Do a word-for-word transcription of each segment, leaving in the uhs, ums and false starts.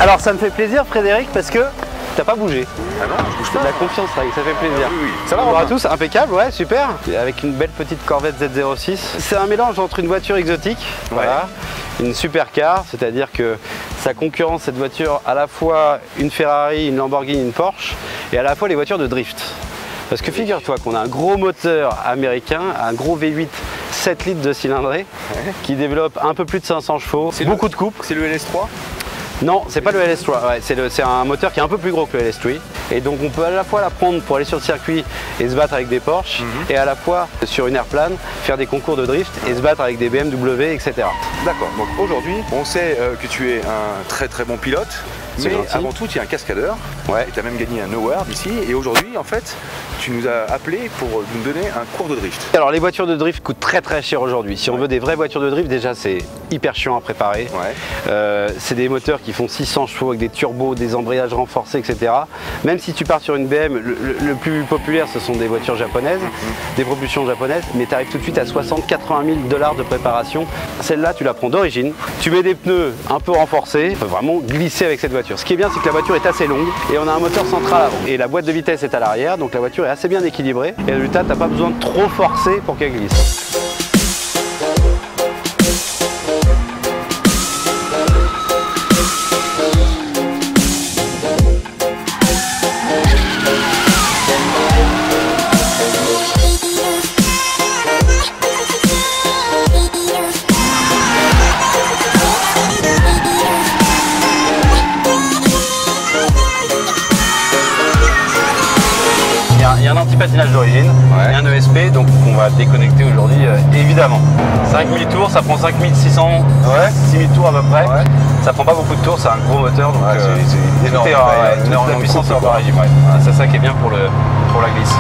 Alors ça me fait plaisir Frédéric parce que t'as pas bougé. Ah non, je bouge pas. De la confiance, ça fait plaisir. Ah oui, oui. Ça va, bonjour à Romain? tous, impeccable, ouais, super. Avec une belle petite Corvette Z zéro six. C'est un mélange entre une voiture exotique, ouais. Voilà, une supercar, c'est-à-dire que ça concurrence cette voiture à la fois une Ferrari, une Lamborghini, une Porsche, et à la fois les voitures de drift. Parce que figure-toi qu'on a un gros moteur américain, un gros V huit sept litres de cylindrée, ouais. Qui développe un peu plus de cinq cents chevaux, beaucoup de coupe. C'est le L S trois? Non, c'est pas le L S trois, ouais, c'est un moteur qui est un peu plus gros que le L S trois. Et donc on peut à la fois la prendre pour aller sur le circuit et se battre avec des Porsche, mm-hmm. Et à la fois sur une airplane, faire des concours de drift et se battre avec des B M W, et cetera. D'accord, donc aujourd'hui, on sait euh, que tu es un très très bon pilote, mais gentil. Avant tout tu es un cascadeur, ouais. Et tu as même gagné un award ici, et aujourd'hui en fait, tu nous as appelé pour nous donner un cours de drift. Alors les voitures de drift coûtent très très cher aujourd'hui. Si on ouais. veut des vraies voitures de drift, déjà c'est hyper chiant à préparer. Ouais. Euh, c'est des moteurs qui font six cents chevaux avec des turbos, des embrayages renforcés, et cetera. Même si tu pars sur une B M, le, le, le plus populaire ce sont des voitures japonaises, mm-hmm. Des propulsions japonaises, mais tu arrives tout de suite à soixante à quatre-vingt mille dollars de préparation. Celle-là, tu la prends d'origine. Tu mets des pneus un peu renforcés, tu peux vraiment glisser avec cette voiture. Ce qui est bien, c'est que la voiture est assez longue et on a un moteur central avant. Et la boîte de vitesse est à l'arrière, donc la voiture est assez bien équilibrée. Et résultat, tu n'as pas besoin de trop forcer pour qu'elle glisse. Il y a un anti-patinage d'origine, ouais. Et un E S P, donc on va déconnecter aujourd'hui, euh, évidemment. cinq mille tours, ça prend cinq mille six cents, ouais. six mille tours à peu près. Ouais. Ça prend pas beaucoup de tours, c'est un gros moteur, donc ouais, euh, c'est énorme. Tout est, ouais, toute la puissance est en régime. Ouais. Voilà, c'est ça qui est bien pour, le, pour la glisse.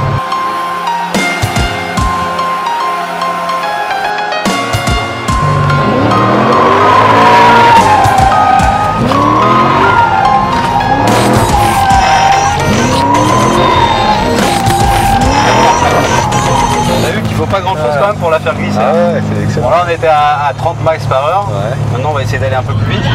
Pas grand chose ouais. Quand même pour la faire glisser. Ah ouais, c'est excellent. Bon, là on était à, à trente miles par heure. Ouais. Maintenant on va essayer d'aller un peu plus vite.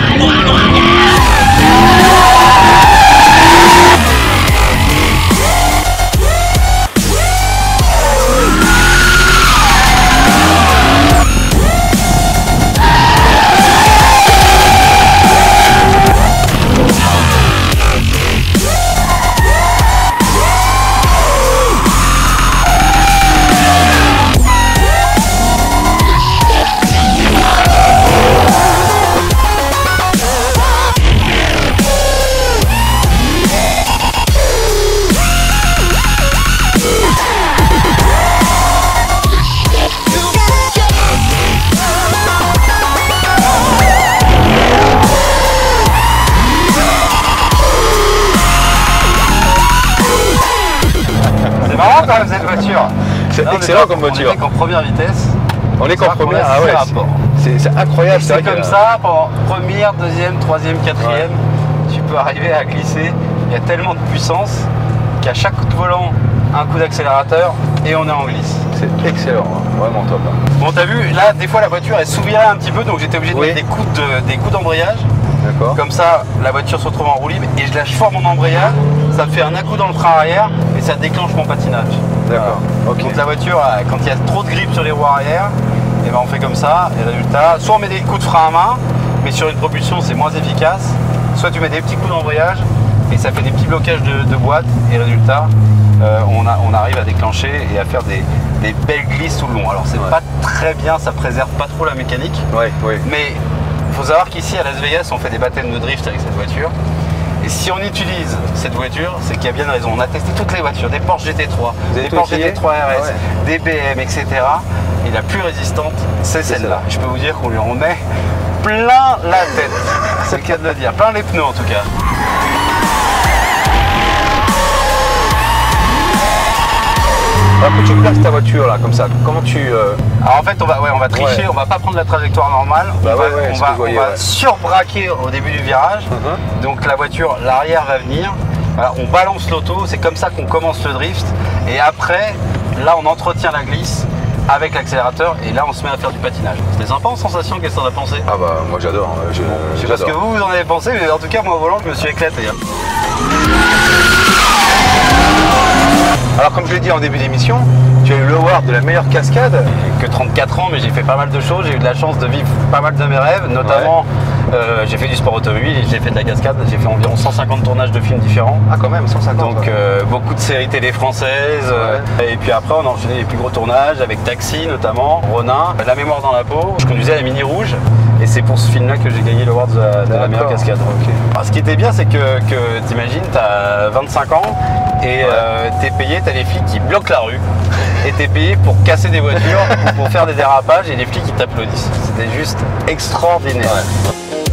Quand même cette voiture. C'est excellent comme voiture. On est qu'en première vitesse. On est qu'en première, ah ouais. C'est incroyable. C'est comme ça, pendant première, deuxième, troisième, quatrième, ouais. Tu peux arriver à glisser. Il y a tellement de puissance qu'à chaque coup de volant, un coup d'accélérateur et on est en glisse. C'est excellent, hein. Vraiment top. Hein. Bon, t'as vu, là, des fois la voiture elle s'ouvrirait un petit peu, donc j'étais obligé de oui. mettre des coups de, des coups d'embrayage. Comme ça, la voiture se retrouve en roue libre et je lâche fort mon embrayage, ça me fait un à-coup dans le frein arrière et ça déclenche mon patinage. D'accord. Voilà. Okay. Donc la voiture, quand il y a trop de grippe sur les roues arrière, et ben on fait comme ça et résultat, soit on met des coups de frein à main, mais sur une propulsion c'est moins efficace, soit tu mets des petits coups d'embrayage et ça fait des petits blocages de, de boîte et résultat, euh, on, a, on arrive à déclencher et à faire des, des belles glisses tout le long. Alors c'est ouais. Pas très bien, ça préserve pas trop la mécanique, ouais, ouais. Mais il faut savoir qu'ici à Las Vegas on fait des baptêmes de drift avec cette voiture. Et si on utilise cette voiture, c'est qu'il y a bien une raison. On a testé toutes les voitures, des Porsche G T trois, des Porsche G T trois R S, ouais. Des B M, et cetera. Et la plus résistante, c'est celle-là. Je peux vous dire qu'on lui en met plein la tête. C'est le cas de le dire. Plein les pneus en tout cas. Alors que tu places ta voiture là comme ça, comment tu... Euh... Alors en fait on va, ouais, on va tricher, ouais. On va pas prendre la trajectoire normale, bah on, ouais, va, ouais, on, va, on voyez, va ouais. surbraquer au début du virage, uh-huh. Donc la voiture, l'arrière va venir, voilà, on balance l'auto, c'est comme ça qu'on commence le drift, et après, là on entretient la glisse, avec l'accélérateur et là on se met à faire du patinage. C'était sympa en sensation, qu'est-ce que t'en as pensé? Ah bah moi j'adore. Je, je sais pas ce que vous, vous en avez pensé, mais en tout cas moi au volant je me suis éclaté. Alors comme je l'ai dit en début d'émission, tu as eu l'award de la meilleure cascade. J'ai que trente-quatre ans mais j'ai fait pas mal de choses, j'ai eu de la chance de vivre pas mal de mes rêves, notamment ouais. euh, j'ai fait du sport automobile et j'ai fait de la cascade, j'ai fait environ cent cinquante tournages de films différents. Ah quand même, cent cinquante. Donc euh, beaucoup de séries télé françaises ouais. euh, et puis après on a enchaîné les plus gros tournages avec Taxi notamment, Ronin, La mémoire dans la peau. Je conduisais la Mini Rouge et c'est pour ce film là que j'ai gagné l'award de, la, de la meilleure cascade. Okay. Alors, ce qui était bien c'est que, que t'imagines, t'as vingt-cinq ans et ouais. euh, t'es payé, t'as les flics qui bloquent la rue et t'es payé pour casser des voitures ou pour faire des dérapages et les flics qui t'applaudissent. C'était juste extraordinaire. Ouais.